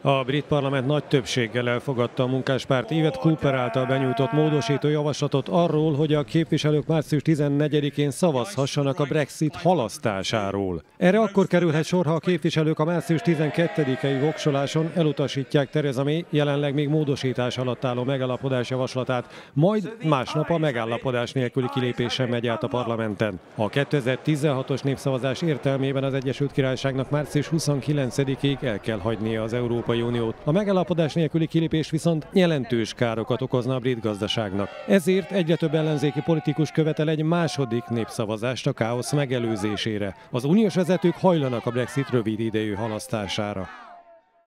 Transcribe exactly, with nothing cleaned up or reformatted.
A brit parlament nagy többséggel elfogadta a munkáspárt Yvette Cooper által benyújtott módosító javaslatot arról, hogy a képviselők március tizennegyedikén szavazhassanak a Brexit halasztásáról. Erre akkor kerülhet sor, ha a képviselők a március tizenkettedikei voksoláson elutasítják Theresa May jelenleg még módosítás alatt álló megállapodás javaslatát, majd másnap a megállapodás nélküli kilépésen megy át a parlamenten. A kétezer-tizenhatos népszavazás értelmében az Egyesült Királyságnak március huszonkilencedikéig el kell hagynia az Európai Uniót. A megállapodás nélküli kilépés viszont jelentős károkat okozna a brit gazdaságnak. Ezért egyre több ellenzéki politikus követel egy második népszavazást a káosz megelőzésére. Az uniós vezetők hajlanak a Brexit rövid idejű halasztására.